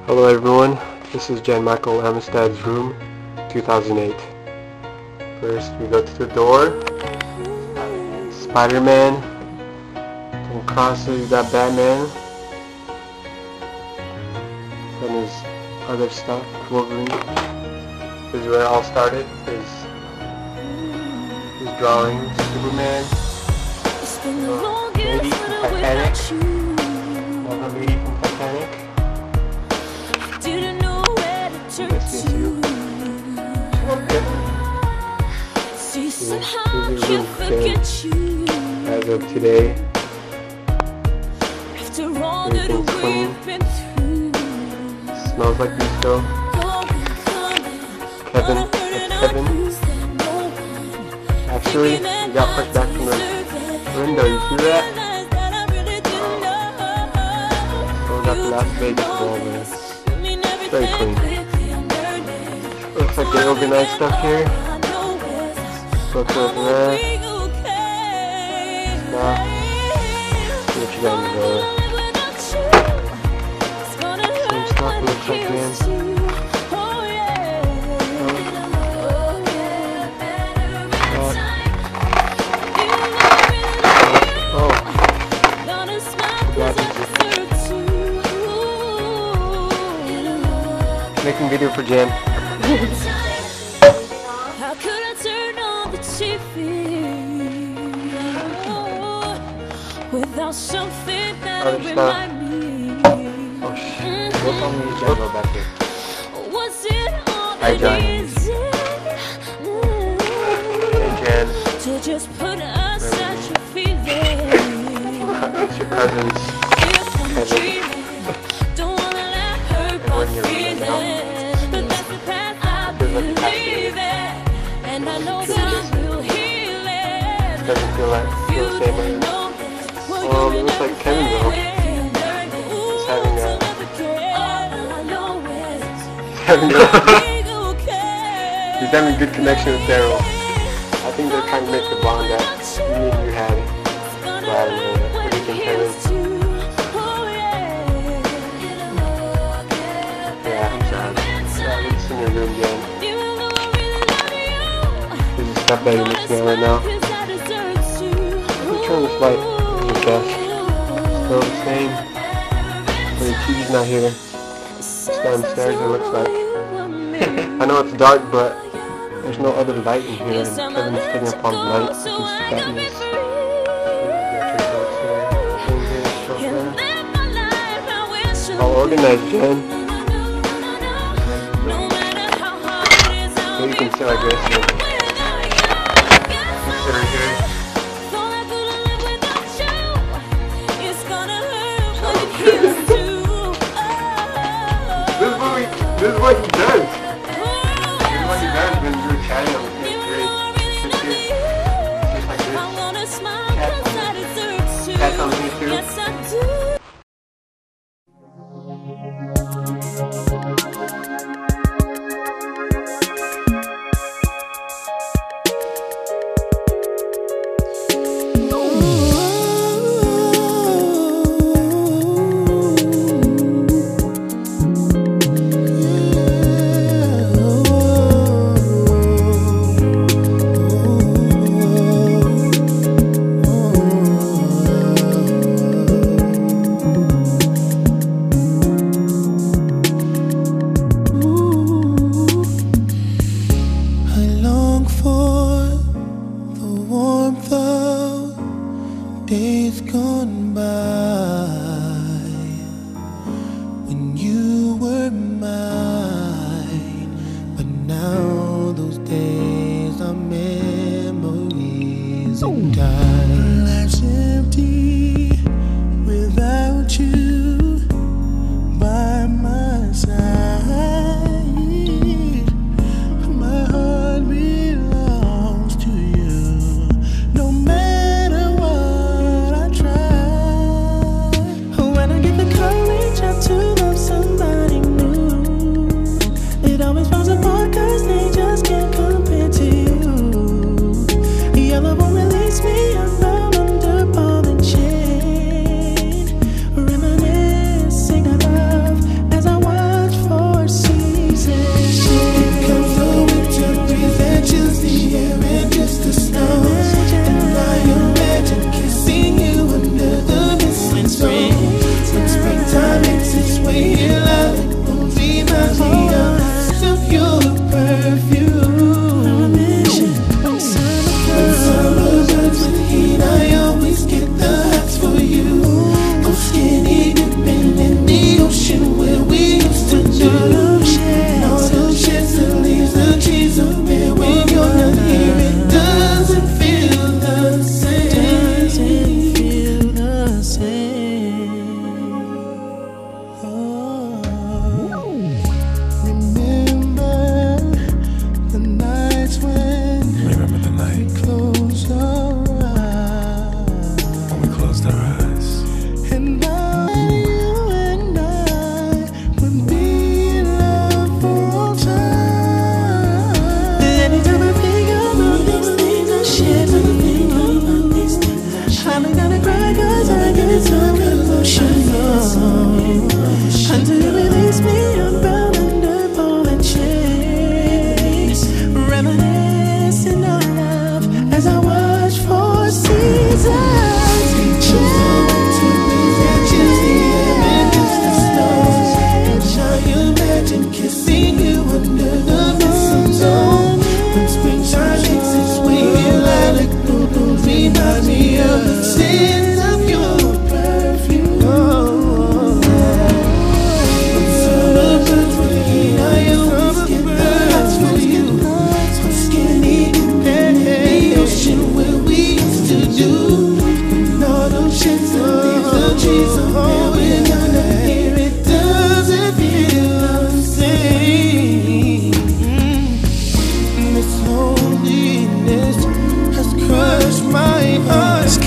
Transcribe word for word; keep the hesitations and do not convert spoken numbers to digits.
Hello everyone, this is Jan Michael Amistad's room, two thousand eight. First we go to the door, Spider-Man, then across it you got Batman, then his other stuff, Wolverine. This is where it all started, his, his drawing, Superman, uh, lady from Titanic, another lady from Titanic. Yes, yes, you. Okay. Somehow you forget you. As of today, after all that we've been through, smells like you still. Kevin, it's Kevin. Actually, he got pushed back from the window. You see that? Oh, got the Las Vegas ball there. It's very clean. Looks like they organized stuff here. Look over there. Stuff. See what you got in the door. Same stuff it looks like, man. Oh. Oh. Making video for Jan. How could I turn on the T V without something that remind me? Oh shit! What's on me, Jan? Go back here. Was it all Hi, Jan. Hey, Jan. To just put aside your feelings? It's your cousins. Kevin. Don't wanna let hurt my feelings, but that's the path I believe in, and I know time will heal it. Doesn't feel like feel the same way. Um, it looks like Kevin though. He's having a having a he's having a good connection with Daryl. I think they're trying to make the bond that me and you had. But I don't know that. What do you think, Kevin? Yeah, I'm sad. Yeah, it's in your room, Jan. This is stuff that you're mixing out right now. Let me turn this light. This is best. Still the same. But the T V's not here. It's downstairs, it looks like. I know it's dark, but there's no other light in here, and Kevin's sitting up all the light. This is fatness. All organized, Jan. So you can sit like this. Sit right here. This is what we, this is what he does. This is what he does when you're chatting on the fifth grade. Sits here. Sits like this. Cats on me too. crush my heart.